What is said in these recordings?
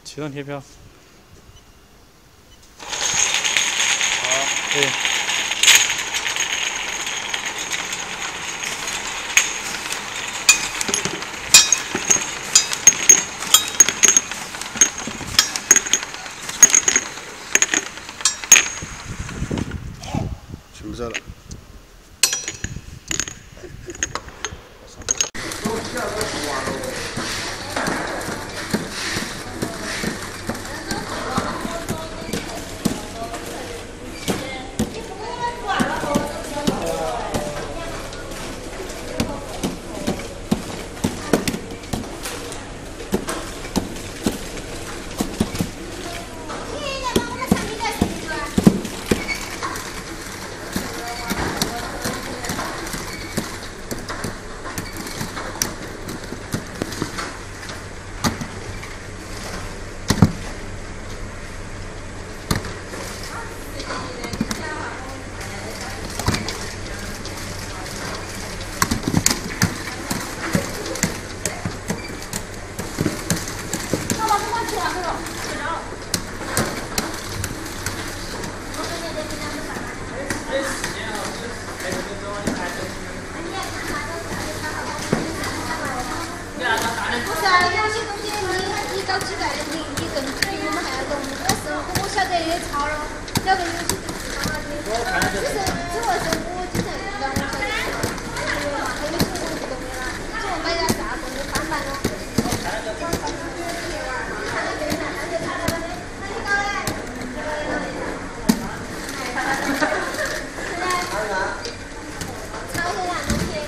启动贴标。 好， 对。 全部热了。 不是啊，有些东西你搞几个，你更比我们还要懂。但是我晓得也超了，晓得有些只会是我经常遇到，我晓得。还有些我不懂的啦，只会买点啥东西翻版咯。超的啦，东西。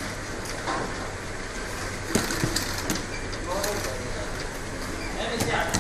哎，没事啊。